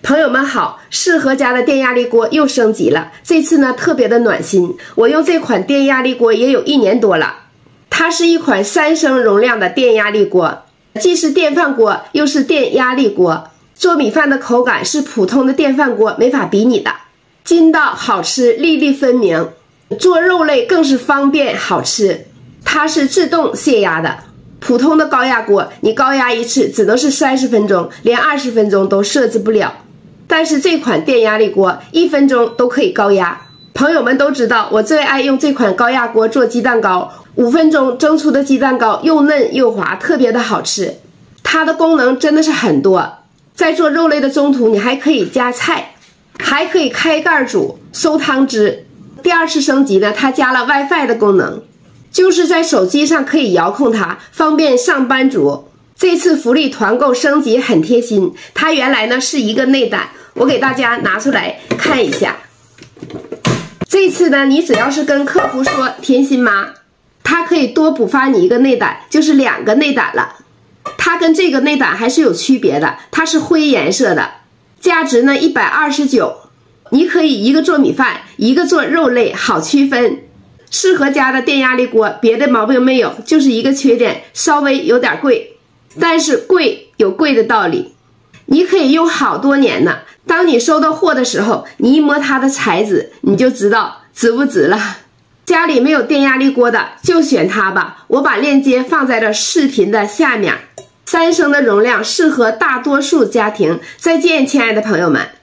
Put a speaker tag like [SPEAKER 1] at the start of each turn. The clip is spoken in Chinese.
[SPEAKER 1] 朋友们好，适合家的电压力锅又升级了，这次呢特别的暖心。我用这款电压力锅也有1年多了，它是一款3升容量的电压力锅，既是电饭锅又是电压力锅，做米饭的口感是普通的电饭锅没法比拟的，筋道好吃，粒粒分明，做肉类更是方便好吃。它是自动泄压的，普通的高压锅你高压一次只能是30分钟，连20分钟都设置不了。但是这款电压力锅1分钟都可以高压。朋友们都知道我最爱用这款高压锅做鸡蛋糕，5分钟蒸出的鸡蛋糕又嫩又滑，特别的好吃。它的功能真的是很多，在做肉类的中途你还可以加菜，还可以开盖煮收汤汁。第2次升级呢，它加了 WiFi 的功能，就是在手机上可以遥控它，方便上班族。这次福利团购升级很贴心，它原来呢是一个内胆，我给大家拿出来看一下。这次呢，你只要是跟客服说甜心妈，它可以多补发你一个内胆，就是2个内胆了。它跟这个内胆还是有区别的，它是灰颜色的，价值呢129，你可以一个做米饭，一个做肉类，好区分。适合家的电压力锅别的毛病没有，就是一个缺点，稍微有点贵，但是贵有贵的道理，你可以用好多年呢。当你收到货的时候，你一摸它的材质，你就知道值不值了。家里没有电压力锅的就选它吧，我把链接放在了视频的下面。3升的容量适合大多数家庭。再见，亲爱的朋友们。